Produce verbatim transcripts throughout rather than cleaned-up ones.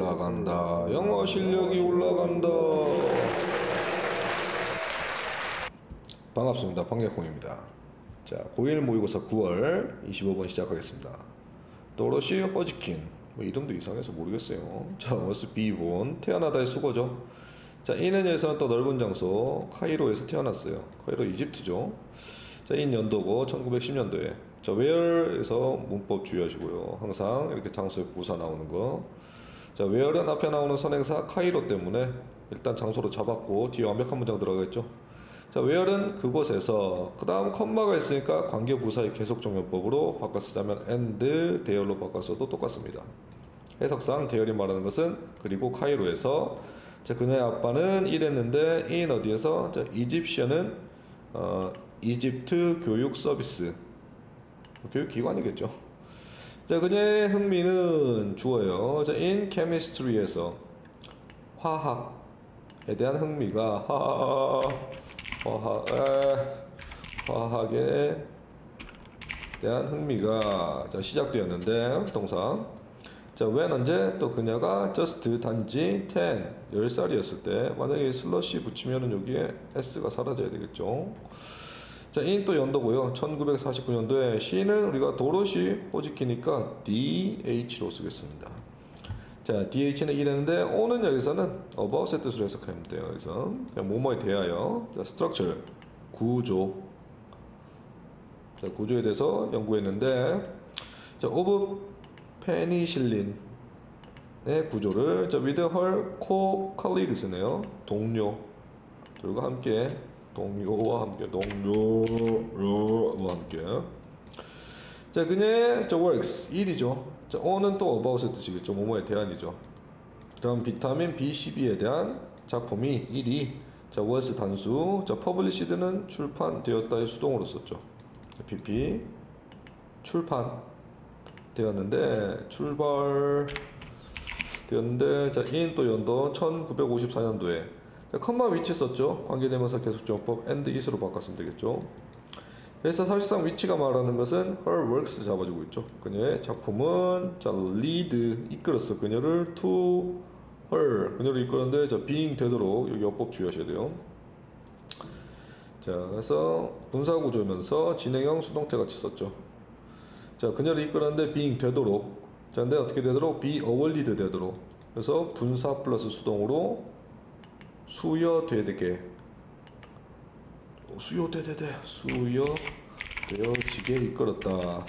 올라간다. 영어 실력이 올라간다. 반갑습니다. 방개콩입니다. 자, 고일 모의고사 구월 이십오 번 시작하겠습니다. 도로시 호지킨, 뭐 이름도 이상해서 모르겠어요. 자, was be born, 태어나다의 수거죠. 자, 이는 여기서는 또 넓은 장소 카이로에서 태어났어요. 카이로 이집트죠. 자, 인 연도고 천구백십 년도에. 자, where에서 문법 주의하시고요. 항상 이렇게 장소에 부사 나오는 거. 자, where는 앞에 나오는 선행사 카이로 때문에 일단 장소로 잡았고 뒤에 완벽한 문장 들어가겠죠. 자, where는 그곳에서, 그 다음 컴마가 있으니까 관계부사의 계속정면법으로 바꿔 쓰자면 and, 대열로 바꿔 써도 똑같습니다. 해석상 대열이 말하는 것은 그리고 카이로에서. 자, 그녀의 아빠는 일했는데 in 어디에서? 자, 이집시아는 어, 이집트 교육 서비스, 교육기관이겠죠. 자, 그녀의 흥미는 주어요. 자, in chemistry에서 화학에 대한 흥미가 하, 화학, 에, 화학에 대한 흥미가 자, 시작되었는데 동사. 자, when 언제? 또 그녀가 just 단지 ten, 열 살이었을 때. 만약에 슬러시 붙이면은 여기에 s가 사라져야 되겠죠. 자, in 또 연도고요. 천구백사십구 년도에 she는 우리가 도로시 호지키니까 dh로 쓰겠습니다. 자, dh는 이랬는데 o는 여기서는 about의 뜻으로 해석하면 돼요. 여기서 그냥 뭐뭐에 대하여. 자, structure, 구조. 자, 구조에 대해서 연구했는데, 자, of 페니실린의 구조를 자, with her co-colleagues네요. 동료 들과 함께, 동료와 함께, 동료와 함께. 자, 그녀의 자, works, 일이죠. 자, on은 또 about의 뜻이겠죠. 뭐뭐에 대한이죠. 다음 비타민 비 십이에 대한 작품이 일이. 자, was 단수. 자, published는 출판되었다의 수동으로 썼죠. pp 출판 되었는데, 출발 되었는데, 자, in 또 연도 천구백오십사 년도에. 자, 컴마 위치 썼죠. 관계대명사 계속정법 and is로 바꿨으면 되겠죠. 그래서 사실상 위치가 말하는 것은 her works 잡아주고 있죠. 그녀의 작품은 자, lead, 이끌었어. 그녀를 to her, 그녀를 이끌었는데, 자, being 되도록 여기 어법 주의하셔야 돼요. 자, 그래서 분사구조면서 진행형 수동태 같이 썼죠. 자, 그녀를 이끌었는데 being 되도록. 자, 근데 어떻게 되도록? be awarded 되도록. 그래서 분사 플러스 수동으로 수여되게, 수여되되되 수여되어지게 이끌었다.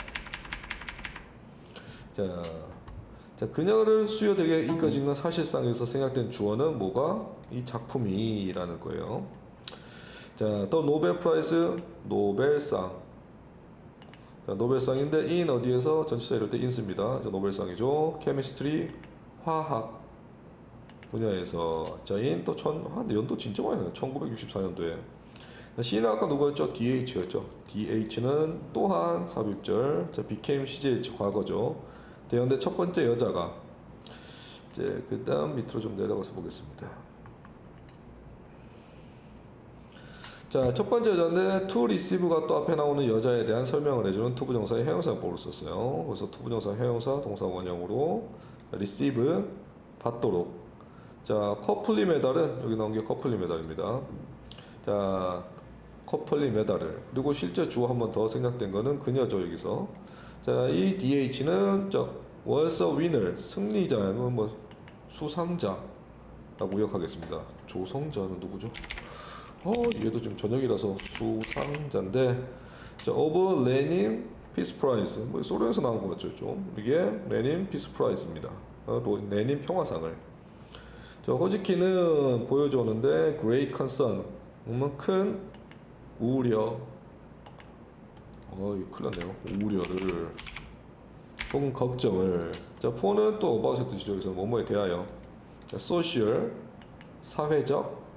자, 자, 그녀를 수여되게 이끌어진 건 사실상 여기서 생략된 주어는 뭐가? 이 작품이라는 거예요. 자, 또 노벨 프라이즈, 노벨상. 자, 노벨상인데 in 어디에서? 전치사 이럴 때 in 씁니다. 자, 노벨상이죠. 케미스트리, 화학 분야에서. 자, in 또 천, 아, 연도 진짜 많이 나요. 천구백육십사 년도에. C는 아까 누구였죠? dh였죠. dh는 또한 삽입절. 자, became 시제일치 과거죠. 대연대 첫 번째 여자가. 이제 그 다음 밑으로 좀 내려가서 보겠습니다. 자, 첫 번째 여자인데 to receive가 또 앞에 나오는 여자에 대한 설명을 해주는 투부정사의 형용사법으로 썼어요. 그래서 투부정사 형용사 동사 원형으로 receive, 받도록. 자, 커플리 메달은 여기 나온 게 커플리 메달입니다. 자, 커플리 메달을. 그리고 실제 주어 한 번 더 생략된 거는 그녀죠, 여기서. 자, 이 dh는 저 was a winner, 승리자는 뭐 수상자라고 기억하겠습니다. 조성자는 누구죠? 어, 얘도 지금 저녁이라서 수상자인데. 자, of 레닌 피스 프라이즈, 뭐 소련에서 나온 거 같죠, 좀. 이게 레닌 피스 프라이즈입니다. 어, 레닌 평화상을. 자, 호지키는 보여주었는데 great concern, 큰 우려. 어, 이거 큰일 났네요. 우려를 혹은 걱정을. 자, for는 또 about의 뜻이죠. 여기서 뭐뭐에 대하여. 자, social, 사회적,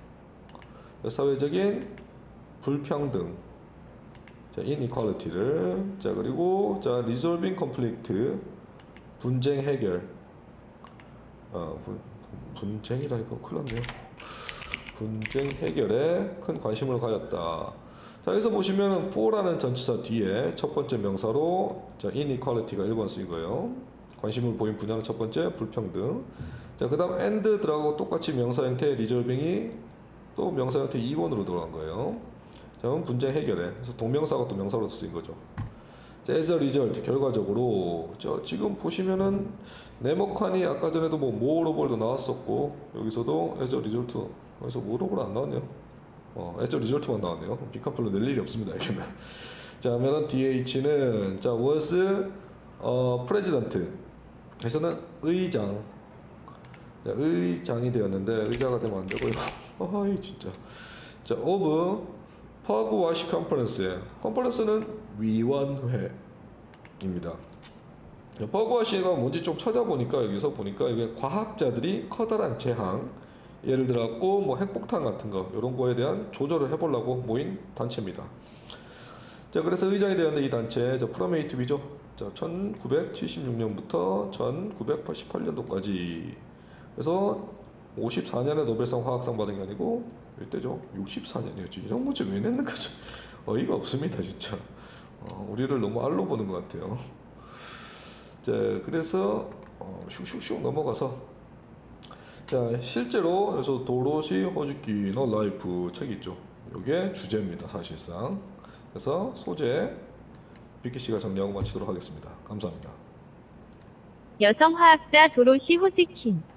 사회적인 불평등. 자, inequality를. 자, 그리고 자, resolving conflict, 분쟁 해결. 어, 분, 분쟁이라니까 큰일 났네요. 분쟁 해결에 큰 관심을 가졌다. 자, 여기서 보시면 for라는 전치사 뒤에 첫 번째 명사로 자, inequality가 일 번 쓰인 거예요. 관심을 보인 분야는 첫 번째 불평등. 자, 그 다음 and 들어가고 똑같이 명사 형태 리졸빙이 또 명사 형태 이 번으로 들어간 거예요. 자, 그럼 분쟁 해결해. 그래서 동명사가 또 명사로 쓰인 거죠. 자, as a result, 결과적으로 저 지금 보시면은 네모칸이 아까 전에도 뭐 moreover도 나왔었고 여기서도 as a result, 여기서 moreover 안 나왔네요. 어, as a result만 나왔네요. 비칸플로 낼 일이 없습니다. 여기는. 자, 그러면 dh는 자 was 어, president. 에서는 의장. 자, 의장이 되었는데 의자가 되면 안 되고요. 아이 진짜. 자, of 퍼그와시 컨퍼런스에 컨퍼런스는 위원회입니다. 퍼그와시가 뭔지 좀 찾아보니까 여기서 보니까 이게 과학자들이 커다란 재앙, 예를 들었고 뭐 핵폭탄 같은 거 이런 거에 대한 조절을 해보려고 모인 단체입니다. 자, 그래서 의장이 되었는데 이 단체 자 프로메이트비죠. 자, 천구백칠십육 년부터 천구백팔십팔 년도까지. 그래서 오십사 년에 노벨상 화학상 받은 게 아니고 이때죠. 육십사 년이었죠. 이런 문제 왜 냈는 거죠? 어이가 없습니다, 진짜. 어, 우리를 너무 알로 보는 것 같아요. 자, 그래서 어, 슉슉슉 넘어가서 자, 실제로 그래서 도로시 호즈키의 라이프 책이 있죠. 이게 주제입니다, 사실상. 그래서 소재 비키 씨가 정리하고 마치도록 하겠습니다. 감사합니다. 여성화학자 도로시 호즈킨